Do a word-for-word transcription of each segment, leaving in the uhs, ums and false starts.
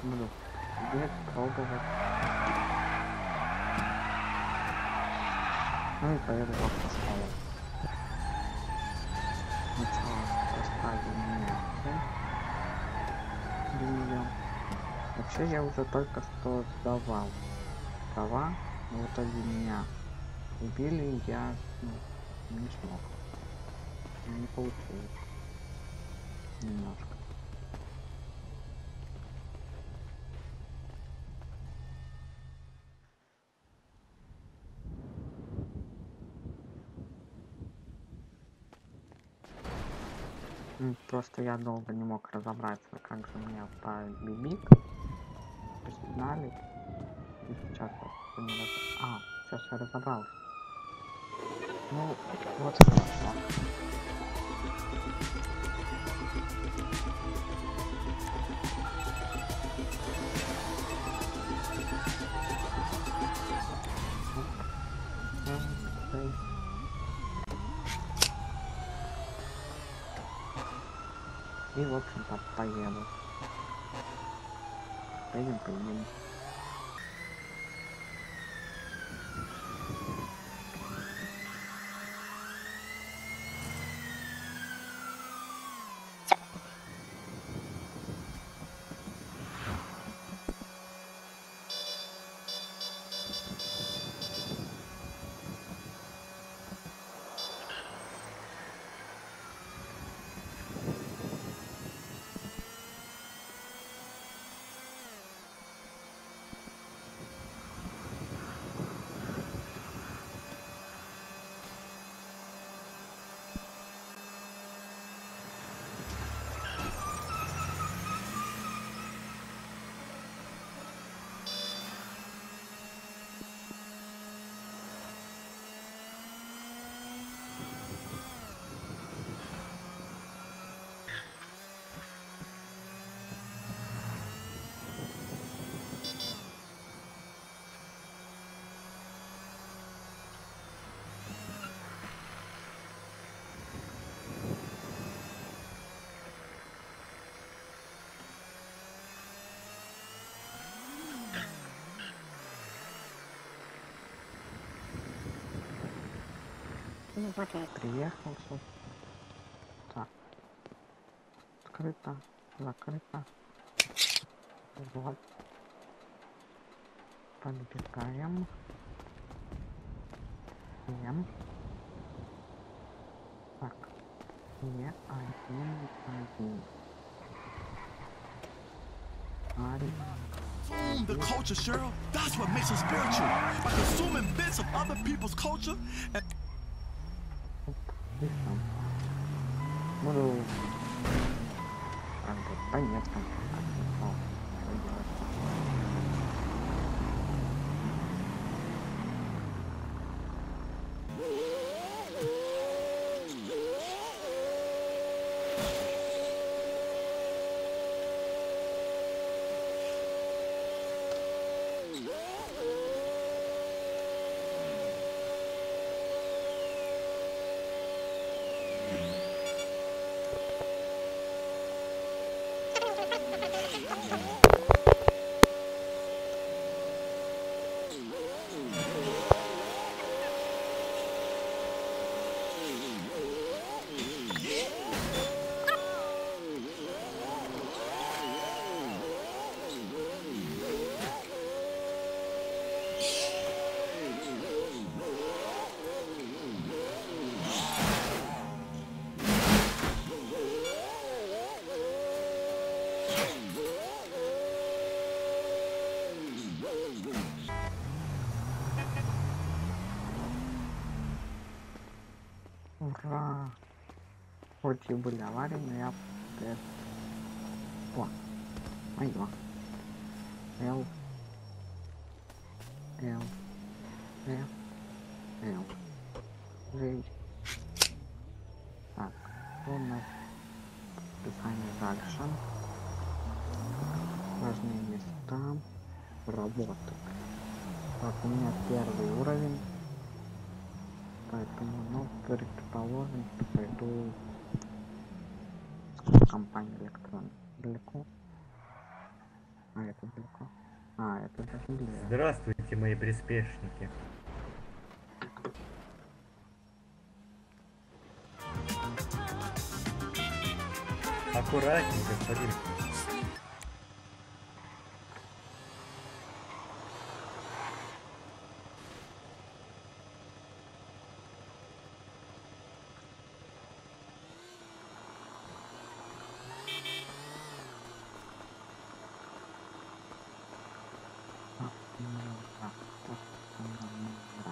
Буду бегать, пробовать. Ну и поеду как поставил. Сначала поставил меня линию. Вообще я уже только что сдавал права, но в итоге меня убили, я ну, не смог. Не получилось. Немножко. Ну, просто я долго не мог разобраться, как же мне по бибик посигналить. И сейчас вот не раз... А, сейчас я разобрался. Ну, вот хорошо. И, в общем-то, поеду. Поедем, поедем. Ну вот я Приехал, собственно. Так. Открыто. Закрыто. Вот. Подбегаем. Ем. Так. Не один, один. Один. The culture, Cheryl, that's what makes us spiritual. By consuming bits of other people's culture and Буду... Как бы понятно. О, что делать? Ура! Хоть и были аварии, но я... О, мое. Л. Л. F. L. J. Так, что у нас? Описание дальше. Важные места. Работа. Так, у меня первый уровень. Поэтому, ну, предположим, что пойду в компанию электронную. Далеко. А, это далеко. А, это даже ближе. Здравствуйте, мои приспешники. Аккуратней, господин. А, мира. Просто мира.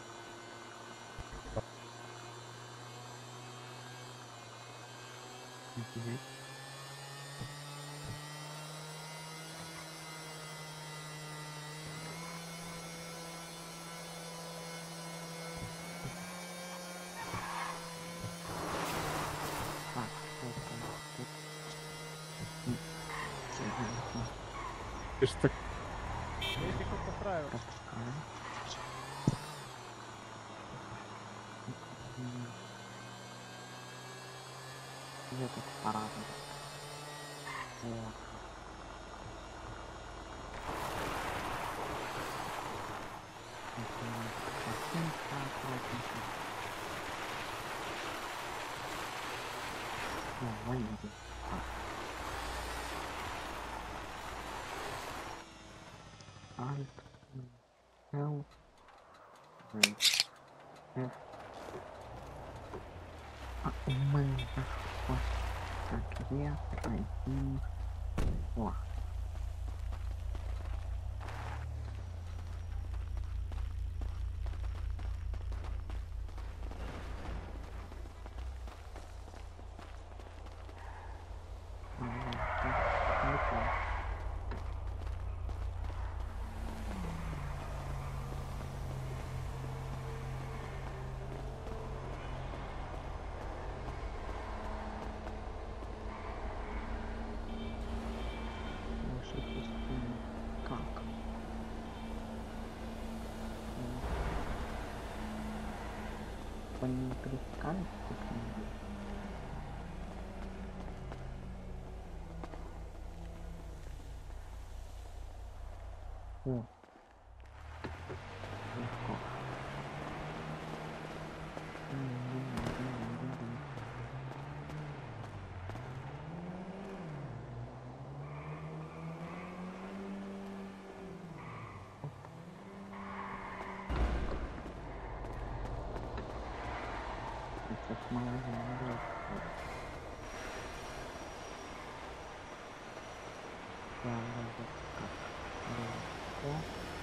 Мгм. Так, что там тут? М, интересно. Ты что? Я пишу поправил. Пропускаем. М, где тут по-разному? Вот. Мгм. Картинка, аккуратненько. О, валиди. Так. Alt, L, Z, F. А, у мене ось так є. Один. О. Ага, так, нічого. Лише пустимо. Так. М. По ним пересекались тут люди? О. Легко. Дин-дин-дин-дин-дин. Оп. Сейчас магазин легко. Я вроде как легко.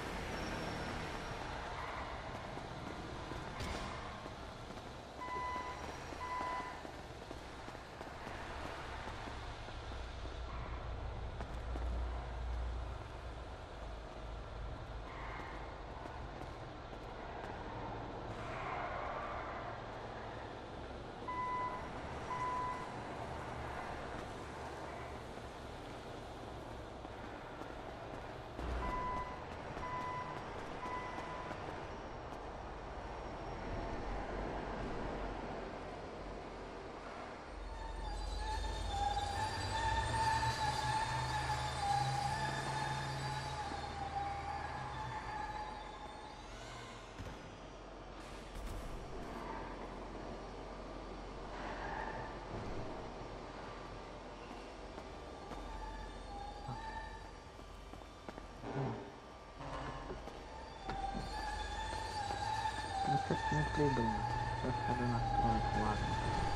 О. Ну что-то не прибыльно. Сейчас надо настроить, ладно.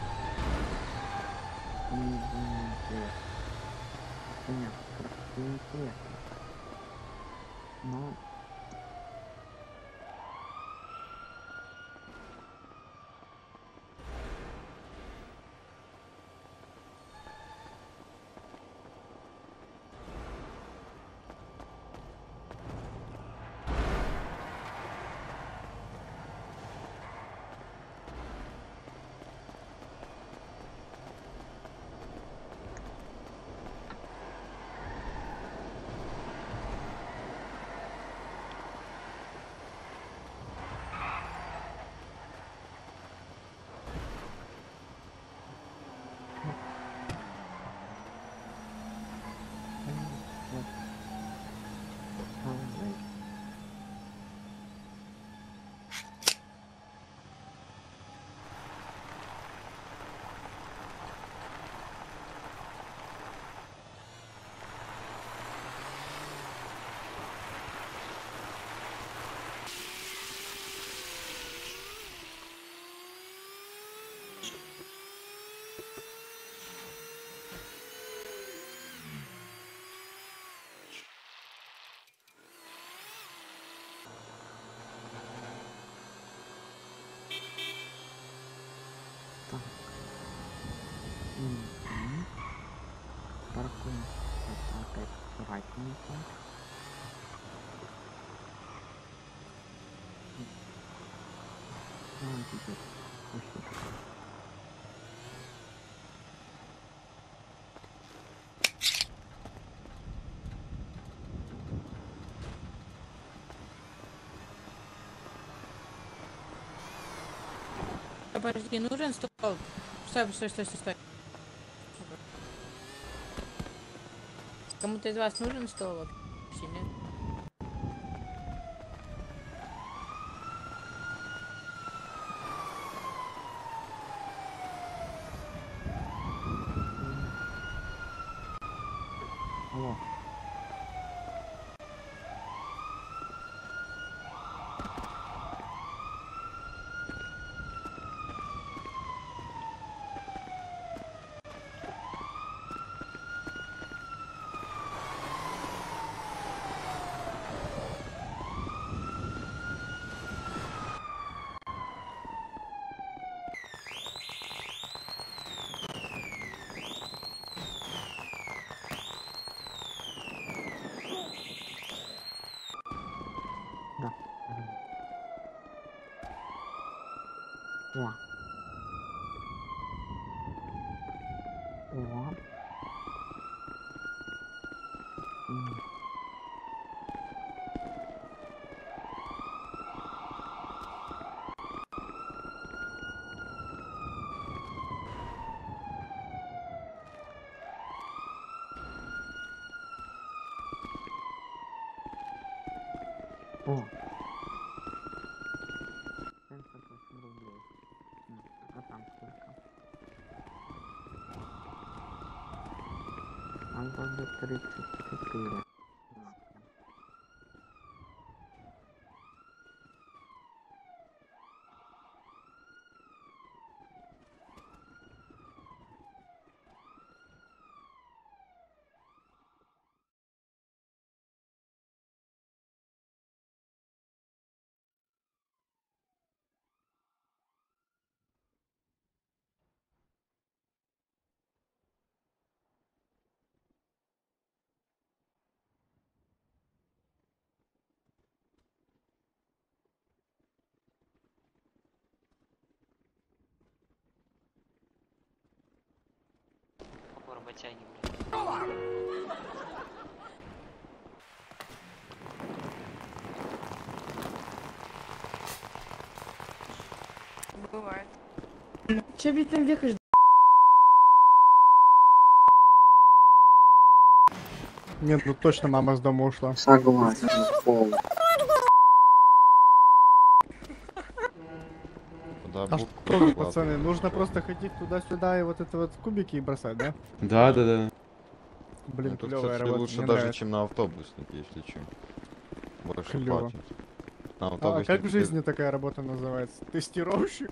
Не, не интересно. Хотя нет, просто интересно. Но паркуем. Это опять аккуратненько. Ну, теперь пусть. Подожди, нужен стол. Стой, стой, стой, стой, стой. Кому-то из вас нужен стол вообще, нет? Алло. Да. О. О. М. О. семьдесят восемь рублей. М, а там сколько? Там вроде тридцать четыре. Да. Работяги. Бывает. Че, блядь, там векаешь? Нет, ну точно мама с дома ушла. Согласен, пол. А что, пацаны, нужно просто ходить туда-сюда и вот это вот кубики бросать, да? Да, да, да. Блин, Ну, тут, клевая кстати, работа, лучше мне даже, нравится. чем на автобуснике, если что. Больше Клёво. платят. На А автобуснике как в без- жизни такая работа называется? Тестировщик?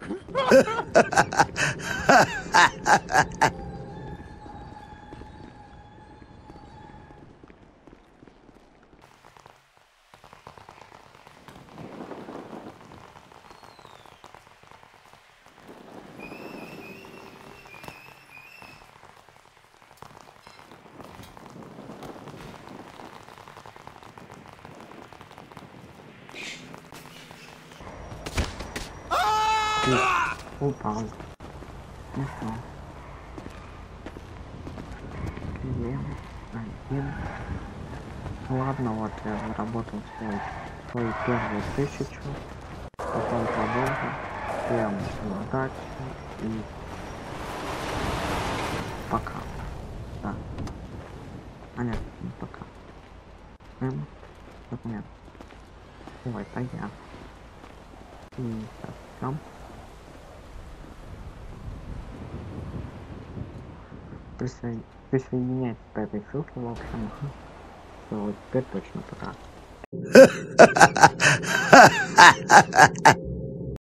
Упал. Ну что? Один. Один. Ладно, вот я заработал свой, свою первую тысячу. Потом продолжу. Прям удачи и пока. Да. А нет, не пока. Эм, нет. Ой, это я. И сейчас там. Присо... Присоединяйтесь по этой ссылке, в общем. Все, вот теперь точно пока.